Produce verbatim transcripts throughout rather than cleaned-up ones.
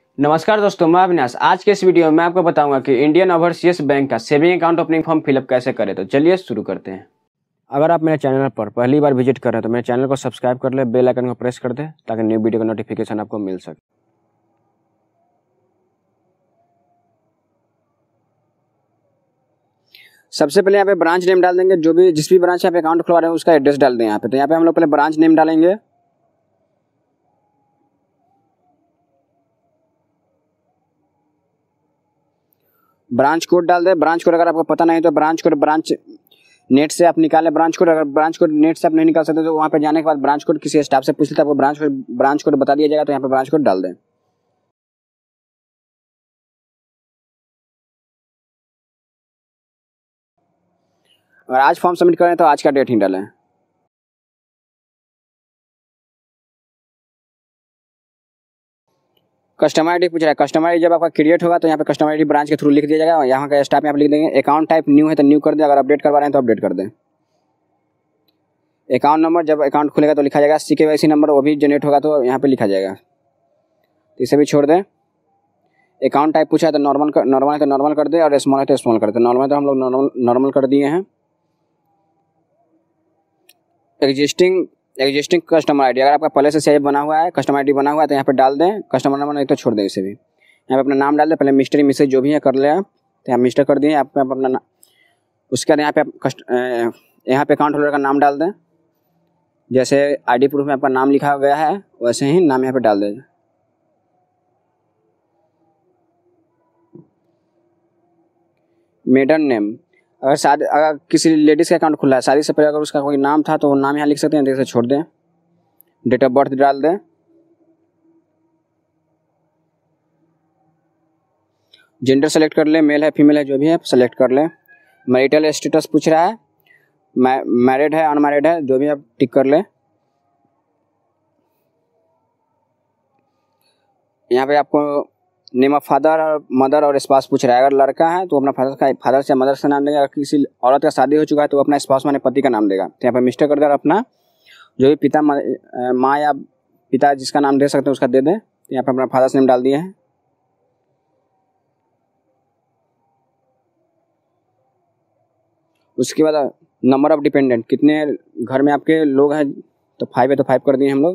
नमस्कार दोस्तों, मैं अविनाश। आज के इस वीडियो में मैं आपको बताऊंगा कि इंडियन ओवरसीज बैंक का saving account opening form fill up कैसे करें। तो चलिए शुरू करते हैं। अगर आप मेरे चैनल पर पहली बार विजिट कर रहे हैं तो मेरे चैनल को सब्सक्राइब कर ले, बेल आइकन को प्रेस कर दे ताकि न्यू वीडियो का नोटिफिकेशन आपको मिल सके। सबसे पहले यहाँ पे ब्रांच नेम डाल देंगे। जो भी जिस भी ब्रांच यहाँ पे अकाउंट खुलवा रहे हैं उसका एड्रेस डाल दें यहाँ पे। तो यहाँ पे हम लोग पहले ब्रांच नेम डालेंगे। ब्रांच कोड डाल दे। ब्रांच कोड अगर आपको पता नहीं तो ब्रांच कोड ब्रांच नेट से आप निकालें ब्रांच कोड। अगर ब्रांच कोड नेट से आप नहीं निकाल सकते तो वहाँ पे जाने के बाद ब्रांच कोड किसी स्टाफ से पूछ लेते आपको ब्रांच कोड ब्रांच कोड बता दिया जाएगा। तो यहाँ पे ब्रांच कोड डाल दें। अगर आज फॉर्म सबमिट करें तो आज का डेट ही डालें। कस्टमर आईडी पूछ रहा है। कस्टमर आईडी जब आपका क्रिएट होगा तो यहाँ पे कस्टमर आईडी ब्रांच के थ्रू लिख दिया जाएगा। यहाँ का स्टाफ यहाँ पे लिख देंगे। अकाउंट टाइप न्यू है तो न्यू कर दें। अगर अपडेट करवा रहे हैं तो अपडेट कर दें। अकाउंट नंबर जब अकाउंट खुलेगा तो लिखा जाएगा। सी के वाई सी नंबर वो भी जनरेट होगा तो यहाँ पे लिखा जाएगा। तो इसे भी छोड़ दें। अकाउंट टाइप पूछा है तो नॉर्मल कर नॉर्मल है तो नॉर्मल कर दे और स्मॉल है तो स्मॉल कर दे। नॉर्मल तो हम लोग नॉर्मल नॉर्मल कर दिए हैं। एग्जिस्टिंग एग्जिस्टिंग कस्टमर आईडी अगर आपका पहले से सेव बना हुआ है, कस्टमर आईडी बना हुआ है तो यहाँ पे डाल दें। कस्टमर नंबर नहीं तो छोड़ दें इसे भी। यहाँ पे अपना नाम डाल दें। पहले मिस्टर मिसेज जो भी है कर ले आप। तो यहाँ मिस्टर कर दिए। आप अपना ना, उसके बाद यहाँ पे कस्ट यहाँ पे अकाउंट होल्डर का नाम डाल दें। जैसे आईडी प्रूफ में आपका नाम लिखा गया है वैसे ही नाम यहाँ पे डाल दें। मेडन नेम अगर शादी अगर किसी लेडीज़ का अकाउंट खुला है शादी से पहले अगर उसका कोई नाम था तो वो नाम यहाँ लिख सकते हैं। जैसे छोड़ दें। डेट ऑफ बर्थ डाल दें। जेंडर सेलेक्ट कर ले। मेल है फीमेल है जो भी है सेलेक्ट कर ले। मैरिटल स्टेटस पूछ रहा है। मैरिड है अनमैरिड है जो भी आप टिक कर ले। यहाँ पे आपको नेम ऑफ फादर और मदर और स्पाउस पूछ रहा है। अगर लड़का है तो अपना फादर का फादर से मदर से नाम देगा। अगर किसी औरत का शादी हो चुका है तो अपना स्पाउस माने पति का नाम देगा। तो यहाँ पे मिस्टर कर दे और अपना जो भी पिता माँ या पिता जिसका नाम दे सकते हैं उसका दे दें। तो यहाँ पे अपना फादर्स नेम डाल दिए हैं। उसके बाद नंबर ऑफ डिपेंडेंट कितने घर में आपके लोग हैं तो फाइव है तो फाइव कर दिए हम लोग।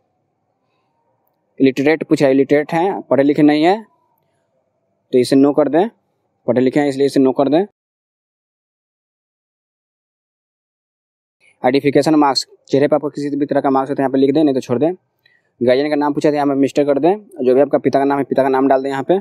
इलिटरेट पूछा है। इलिटरेट हैं पढ़े लिखे नहीं है तो इसे नो कर दें। पढ़े लिखे हैं इसलिए इसे नो कर दें। आइडेंटिफिकेशन मार्क्स चेहरे पर आपको किसी भी तरह का मार्क्स होता है यहाँ पे लिख दें नहीं तो छोड़ दें। गार्जियन का नाम पूछा था यहाँ पे मिस्टर कर दें। जो भी आपका पिता का नाम है पिता का नाम डाल दें यहाँ पे।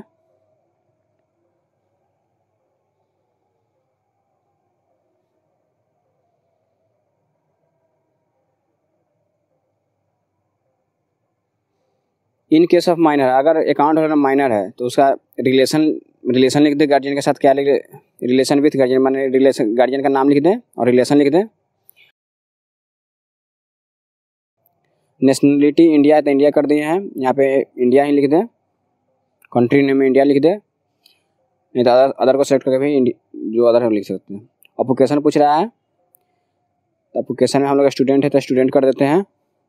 इन केस ऑफ माइनर अगर अकाउंट होल्डर माइनर है तो उसका रिलेशन रिलेशन लिख दे। गार्जियन के साथ क्या लिख दे। रिलेशन विथ गार्जियन माने रिलेशन गार्जियन का नाम लिख दें और रिलेशन लिख दें। नेशनलिटी इंडिया है तो इंडिया कर दिए हैं। यहाँ पे इंडिया ही लिख दें। कंट्री नेम में इंडिया लिख दें। नहीं तो अदर अदर को सेलेक्ट करके भी जो अदर है लिख सकते हैं। ऑक्यूपेशन पूछ रहा है तो ऑक्यूपेशन में हम लोग स्टूडेंट है तो स्टूडेंट कर देते हैं।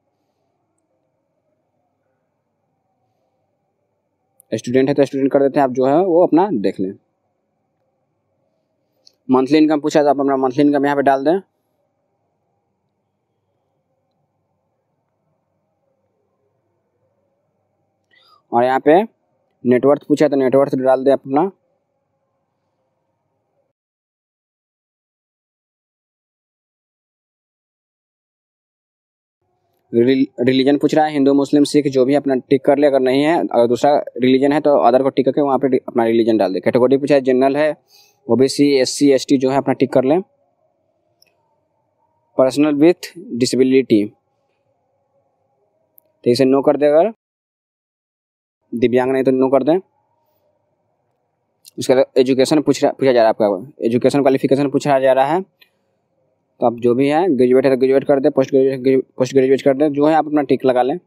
स्टूडेंट है तो स्टूडेंट कर देते हैं। आप जो है वो अपना देख लें। मंथली इनकम पूछा तो आप अपना मंथली इनकम यहाँ पे डाल दें। और यहाँ पे नेटवर्थ पूछा तो नेटवर्थ डाल दें अपना। रिलीजन पूछ रहा है। हिंदू मुस्लिम सिख जो भी अपना टिक कर ले। अगर नहीं है अगर दूसरा रिलीजन है तो अदर को टिक करके वहाँ पे अपना रिलीजन डाल दे। कैटेगरी पूछा है। जनरल है ओबीसी एससी एसटी जो है अपना टिक कर लें। पर्सनल विथ डिसेबिलिटी तो इसे नो कर दे। अगर दिव्यांग नहीं तो नो कर दें। उसका एजुकेशन पूछ रहा पूछा जा रहा है। आपका एजुकेशन क्वालिफिकेशन पूछा जा रहा है तो आप जो भी है ग्रेजुएट है तो ग्रेजुएट कर दे। पोस्ट ग्रेजुएट पोस्ट ग्रेजुएट कर दे। जो है आप अपना टिक लगा लें।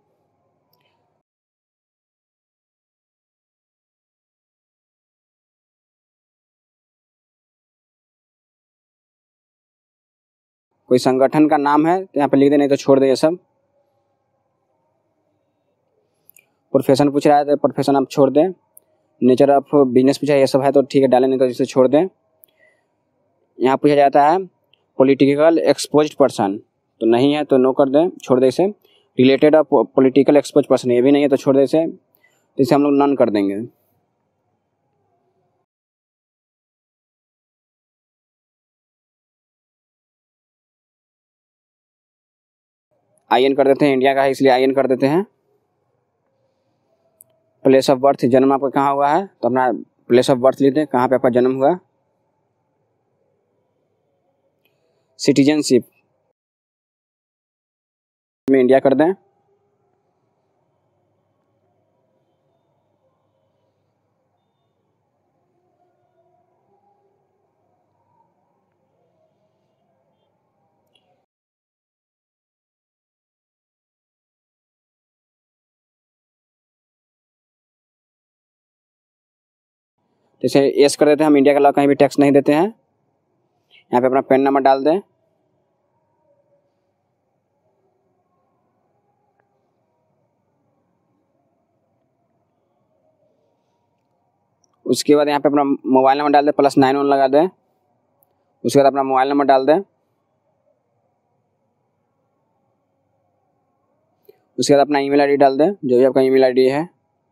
कोई संगठन का नाम है तो यहाँ पे लिख दे नहीं तो छोड़ दे ये सब। प्रोफेशन पूछ रहा है तो प्रोफेशन आप छोड़ दें। नेचर ऑफ बिजनेस पूछा है, ये सब है तो ठीक है डालें, नहीं तो इसे छोड़ दें। यहाँ पूछा जाता है पॉलिटिकल एक्सपोज्ड पर्सन, तो नहीं है तो नो कर दें, छोड़ दें इसे। Related of political exposed person, ये भी नहीं है तो छोड़ दें इसे, तो इसे हम लोग नन कर देंगे। आई एन कर देते हैं, इंडिया का है इसलिए आई एन कर देते हैं। प्लेस ऑफ बर्थ, जन्म आपका कहाँ हुआ है तो अपना प्लेस ऑफ बर्थ लिखते हैं, कहाँ पे आपका जन्म हुआ। सिटीजनशिप में इंडिया कर दें। जैसे एस कर देते हैं, हम इंडिया के अलावा कहीं भी टैक्स नहीं देते हैं। यहाँ पे अपना पैन नंबर डाल दें। उसके बाद यहाँ पे अपना मोबाइल नंबर डाल दें, प्लस नाइन वन लगा दें। उसके बाद अपना मोबाइल नंबर डाल दें। उसके बाद अपना ईमेल आईडी डाल दें, जो भी आपका ईमेल आईडी है।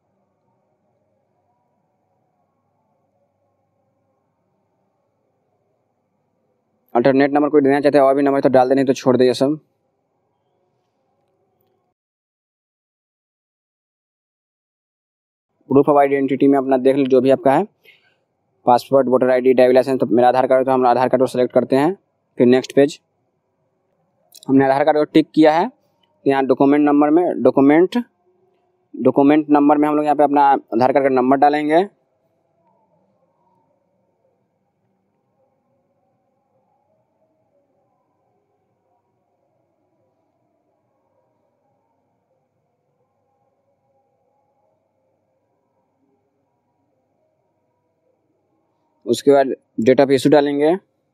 अल्टरनेट नंबर कोई देना चाहते हैं और भी नंबर तो डाल दें, नहीं तो छोड़ दें ये सब। प्रूफ ऑफ आइडेंटिटी में अपना देख लीजिए जो भी आपका है, passport, voter ID, driving licence. तो मेरा आधार कार्ड, तो हम आधार कार्ड को सेलेक्ट करते हैं। फिर नेक्स्ट पेज, हमने आधार कार्ड को टिक किया है। तो यहाँ डॉक्यूमेंट नंबर में डॉक्यूमेंट डॉक्यूमेंट नंबर में हम लोग यहाँ पे अपना आधार कार्ड का नंबर डालेंगे। उसके बाद डेट ऑफ इशू डालेंगे,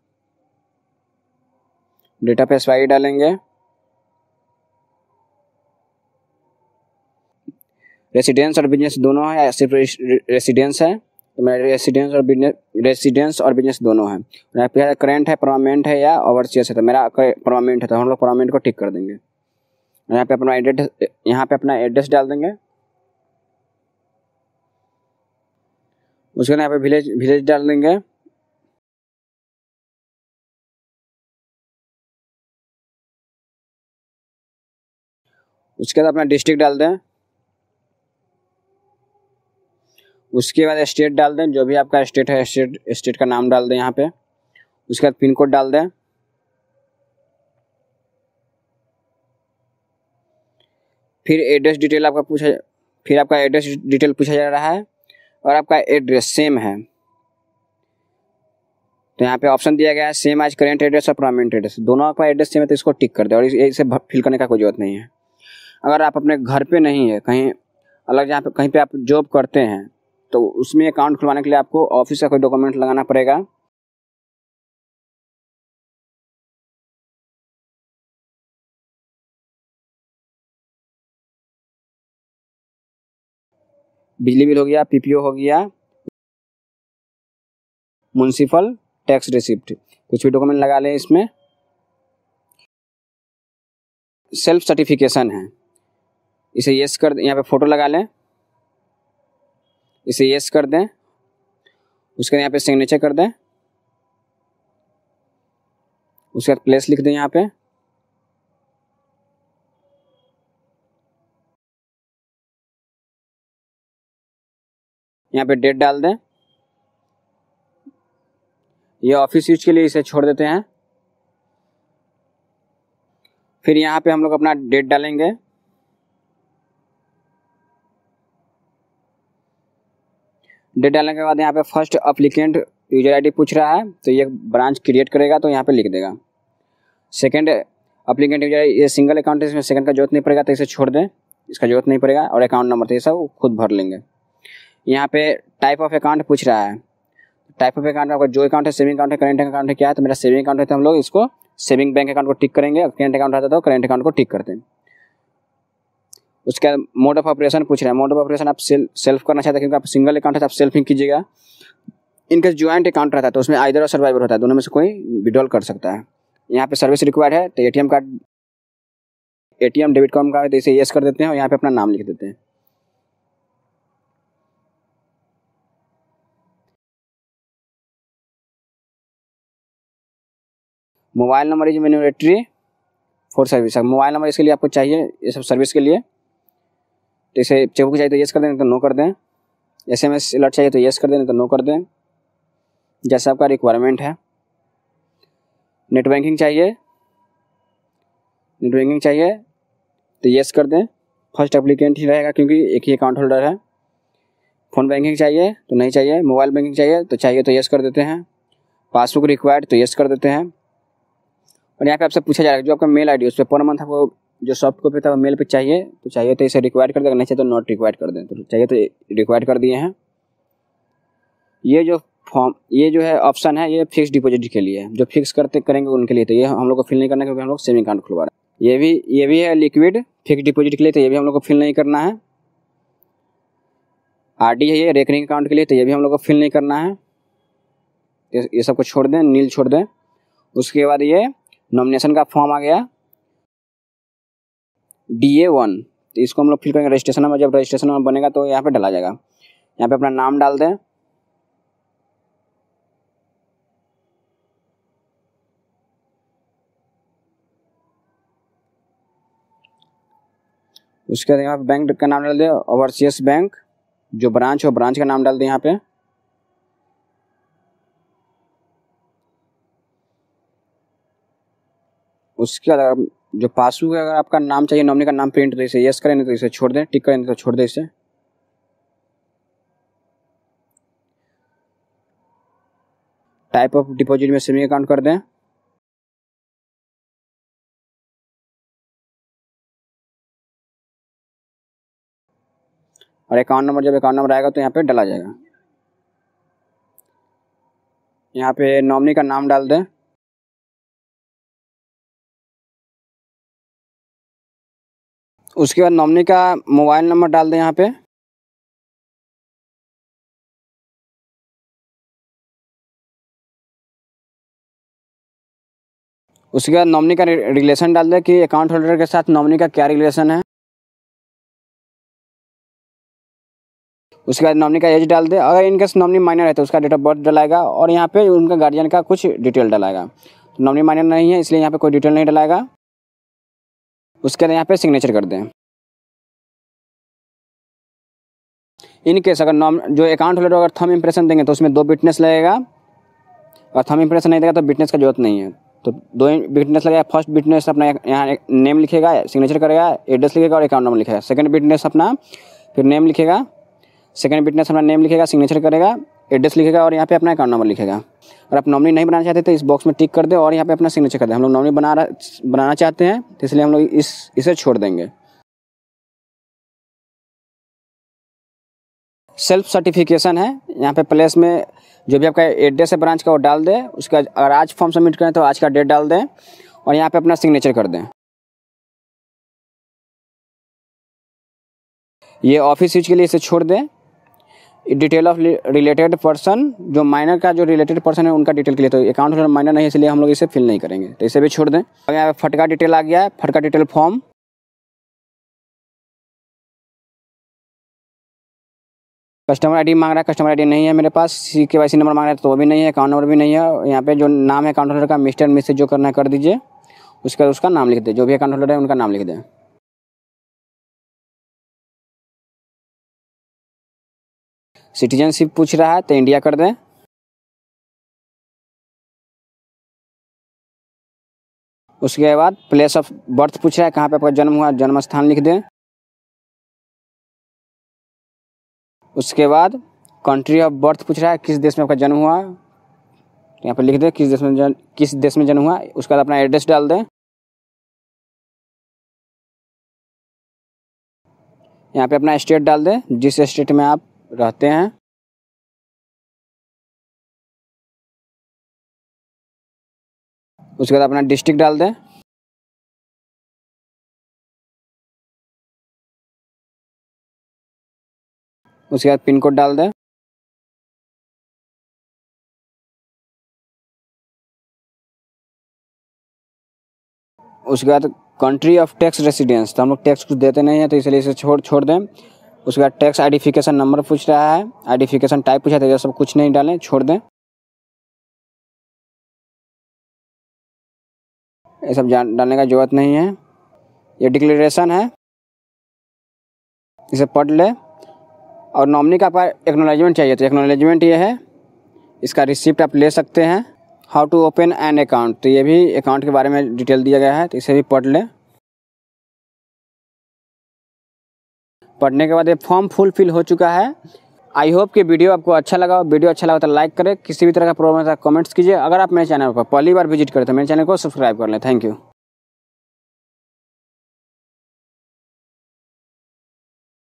डेट ऑफ एक्सपायरी डालेंगे। रेसिडेंस और बिजनेस दोनों है या सिर्फ रेसिडेंस है, तो मेरा रेसिडेंस और बिजनेस रेसिडेंस और बिजनेस दोनों है। यहाँ पे करेंट है, परमानेंट है या ओवरसीज है, तो मेरा परमानेंट है तो हम लोग परमानेंट को टिक कर देंगे। यहाँ पे अपना एड्रेस यहाँ पे अपना एड्रेस डाल देंगे। उसके बाद यहाँ पे विलेज विलेज डाल देंगे। उसके बाद अपना डिस्ट्रिक्ट डाल दें। उसके बाद स्टेट डाल दें, जो भी आपका स्टेट है स्टेट स्टेट का नाम डाल दें यहाँ पे। उसके बाद पिन कोड डाल दें। फिर एड्रेस डिटेल आपका पूछा फिर आपका एड्रेस डिटेल पूछा जा रहा है और आपका एड्रेस सेम है, तो यहाँ पे ऑप्शन दिया गया है सेम एज करेंट एड्रेस और परमानेंट एड्रेस, दोनों आपका एड्रेस सेम है तो इसको टिक कर दे और इसे फिल करने का कोई जरूरत नहीं है। अगर आप अपने घर पे नहीं है, कहीं अलग जहाँ पे कहीं पे आप जॉब करते हैं, तो उसमें अकाउंट खुलवाने के लिए आपको ऑफिस का कोई डॉक्यूमेंट लगाना पड़ेगा। बिजली बिल हो गया, पीपीओ हो गया, म्युनिसिपल टैक्स रिसिप्ट, कुछ भी डॉक्यूमेंट लगा लें इसमें। सेल्फ सर्टिफिकेशन है, इसे यस कर दें, यहाँ पे फोटो लगा लें, इसे यस कर दें। उसके बाद यहाँ पे सिग्नेचर कर दें। उसके बाद प्लेस लिख दें यहाँ पे। यहाँ पे डेट डाल दें। ये ऑफिस यूज के लिए, इसे छोड़ देते हैं। फिर यहाँ पे हम लोग अपना डेट डालेंगे। डेट डालने के बाद यहाँ पे फर्स्ट अप्लीकेंट यूजर आईडी पूछ रहा है, तो ये ब्रांच क्रिएट करेगा तो यहाँ पे लिख देगा। सेकंड अप्लीकेंट यूजर, ये सिंगल अकाउंट है, इसमें सेकंड का जरूरत नहीं पड़ेगा तो इसे छोड़ दें, इसका जरूरत नहीं पड़ेगा। और अकाउंट नंबर तो ये सब खुद भर लेंगे। यहाँ पे टाइप ऑफ अकाउंट पूछ रहा है, टाइप ऑफ अकाउंट आपका जो अकाउंट है, सेविंग अकाउंट है, करेंट अकाउंट है, क्या है, तो मेरा सेविंग अकाउंट है तो हम लोग इसको सेविंग बैंक अकाउंट को टिक करेंगे। करेंट अकाउंट रहता है तो करेंट अकाउंट को टिक करते हैं। उसके बाद मोड ऑफ ऑपरेशन पूछ रहा है। मोड ऑफ ऑपरेशन आप सेल्फ सेल्फ करना चाहते हैं, क्योंकि आप सिंगल अकाउंट है तो आप सेल्फ ही कीजिएगा। इनका ज्वाइंट अकाउंट रहता है तो उसमें आइदर और सर्वाइवर होता है, दोनों में से कोई विड्रॉल कर सकता है। यहाँ पे सर्विस रिक्वायर्ड है तो ATM card, ATM debit card का तो इसे यस कर देते हैं और यहाँ पे अपना नाम लिख देते हैं। Mobile number is mandatory for service. Mobile number इसके लिए आपको चाहिए, ये सब सर्विस के लिए। तो इसे चेकबुक चाहिए तो यस कर दें, तो नो कर दें। एस एम एस अलर्ट चाहिए तो यस कर दें, तो नो कर दें, जैसा आपका रिक्वायरमेंट है। नेट बैंकिंग चाहिए, नेट बैंकिंग चाहिए तो यस कर दें। फर्स्ट एप्लीकेंट ही रहेगा क्योंकि एक ही अकाउंट होल्डर है। फ़ोन बैंकिंग चाहिए तो नहीं चाहिए। मोबाइल बैंकिंग चाहिए तो चाहिए तो यस कर देते हैं। पासबुक रिक्वायर्ड तो यस कर देते हैं। और यहाँ पे आपसे पूछा जाएगा जो आपका मेल आईडी उस पर पर मंथ आपको जो सॉफ्ट कॉपी था वो मेल पे चाहिए तो चाहिए तो इसे रिक्वायर्ड कर दें, नहीं चाहिए तो नॉट रिक्वायर्ड कर दें। तो चाहिए तो रिक्वायर्ड कर दिए हैं। ये जो फॉर्म, ये जो है ऑप्शन है, ये फिक्स डिपॉजिट के लिए है। जो फिक्स करते करेंगे उनके लिए, तो ये हम लोग को फिल नहीं करना क्योंकि हम लोग सेविंग अकाउंट खुलवा रहे हैं। ये भी ये भी है लिक्विड फिक्स डिपॉजिट के लिए, तो ये भी हम लोग को फिल नहीं करना है। आरडी है ये रेकरिंग अकाउंट के लिए, तो ये भी हम लोग को फिल नहीं करना है। ये सब को छोड़ दें, नील छोड़ दें। उसके बाद ये नॉमिनेशन का फॉर्म आ गया डी ए वन, तो इसको हम लोग फिल करेंगे रजिस्ट्रेशन नंबर। जब रजिस्ट्रेशन नंबर बनेगा तो यहाँ पे डाला जाएगा। यहाँ पे अपना नाम डाल दें। उसके बाद यहाँ पे बैंक का नाम डाल दें, ओवरसीज बैंक जो ब्रांच हो ब्रांच का नाम डाल दें यहाँ पे। उसके बाद जो पासबुक है, अगर आपका नाम चाहिए नॉमिनी का नाम प्रिंट, तो इसे यस करें, नहीं तो इसे छोड़ दें। टिक करें तो छोड़ दें इसे। टाइप ऑफ डिपॉजिट में सेविंग अकाउंट कर दें। और अकाउंट नंबर, जब अकाउंट नंबर आएगा तो यहाँ पे डाला जाएगा। यहाँ पे नॉमिनी का नाम डाल दें। उसके बाद नॉमिनी का मोबाइल नंबर डाल दें यहाँ पे। उसके बाद नॉमिनी का रिलेशन डाल दें कि अकाउंट होल्डर के साथ नॉमिनी का क्या रिलेशन है। उसके बाद नॉमिनी का एज डाल दे। अगर इनकेस नॉमिनी माइनर है तो उसका डेट ऑफ बर्थ डलाएगा और यहाँ पे उनका गार्जियन का कुछ डिटेल डलाएगा। तो नॉमिनी माइनर नहीं है इसलिए यहाँ पे कोई डिटेल नहीं डलाएगा। उसके बाद यहाँ पे सिग्नेचर कर दें। इन केस अगर नॉम जो अकाउंट होल्डर अगर थंब इंप्रेशन देंगे तो उसमें दो विटनेस लगेगा, और थंब इंप्रेशन नहीं देगा तो विटनेस का जरूरत नहीं है। तो दो विटनेस लगेगा। फर्स्ट विटनेस अपना यहाँ नेम लिखेगा, सिग्नेचर करेगा, एड्रेस लिखेगा और अकाउंट नंबर लिखेगा। सेकंड विटनेस अपना फिर नेम लिखेगा, सेकंड विटनेस अपना नेम लिखेगा, सिग्नेचर करेगा, एड्रेस लिखेगा और यहाँ पे अपना अकाउंट नंबर लिखेगा। अगर आप नॉमिनी नहीं बनाना चाहते तो इस बॉक्स में टिक कर दे और यहाँ पे अपना सिग्नेचर कर दे। हम लोग नॉमिनी बना बनाना चाहते हैं तो इसलिए हम लोग इस इसे छोड़ देंगे। सेल्फ सर्टिफिकेशन है, यहाँ पे प्लेस में जो भी आपका एड्रेस है ब्रांच का वो डाल दें। उसका अगर आज फॉर्म सबमिट करें तो आज का डेट डाल दें और यहाँ पे अपना सिग्नेचर कर दें। ये ऑफिस यूज के लिए इसे छोड़ दें। डिटेल ऑफ रिलेटेड पर्सन, जो माइनर का जो रिलेटेड पर्सन है उनका डिटेल के लिए, तो अकाउंट होल्डर माइनर नहीं है इसलिए हम लोग इसे फिल नहीं करेंगे, तो इसे भी छोड़ दें। अब यहाँ पे फटका डिटेल आ गया है, फटका डिटेल फॉर्म। कस्टमर आईडी मांग रहा है, कस्टमर आईडी नहीं है मेरे पास। सी के वाई सी नंबर मांग रहा है तो वो भी नहीं है, अकाउंट नंबर भी नहीं है। यहाँ पे जो नाम है अकाउंट होल्डर का मिस्टर मिसेज जो करना है कर दीजिए। उसका उसका नाम लिख दें, जो भी अकाउंट होल्डर है उनका नाम लिख दें। सिटीजनशिप पूछ रहा है तो इंडिया कर दें। उसके बाद प्लेस ऑफ बर्थ पूछ रहा है, कहाँ पे आपका जन्म हुआ, जन्म स्थान लिख दें। उसके बाद कंट्री ऑफ बर्थ पूछ रहा है, किस देश में आपका जन्म हुआ, तो यहाँ पर लिख दें किस देश में जन किस देश में जन्म हुआ। उसके बाद अपना एड्रेस डाल दें। यहाँ पे अपना स्टेट डाल दें, जिस स्टेट में आप रहते हैं। उसके बाद अपना डिस्ट्रिक्ट डाल दें। उसके बाद पिन कोड डाल दें। उसके बाद कंट्री ऑफ टैक्स रेसिडेंस, तो हम लोग टैक्स कुछ देते नहीं हैं तो इसलिए इसे छोड़ छोड़ दें। उसके बाद टैक्स आइडेंटिफिकेशन नंबर पूछ रहा है, आइडेंटिफिकेशन टाइप पूछा था, ये सब कुछ नहीं डालें, छोड़ दें। ये सब जान डालने का जरूरत नहीं है। ये डिक्लेरेशन है, इसे पढ़ ले। और नॉमिनी का आपका एक्नॉलेजमेंट चाहिए, तो एक्नॉलेजमेंट ये है, इसका रिसिप्ट आप ले सकते हैं। How to open an account, तो ये भी अकाउंट के बारे में डिटेल दिया गया है, तो इसे भी पढ़ ले। पढ़ने के बाद ये फॉर्म फुल फिल हो चुका है। आई होप कि वीडियो आपको अच्छा लगा। वीडियो अच्छा लगा तो लाइक करें, किसी भी तरह का प्रॉब्लम है तो कमेंट्स कीजिए। अगर आप मेरे चैनल पर पहली बार विजिट करें तो मेरे चैनल को सब्सक्राइब कर लें। Thank you.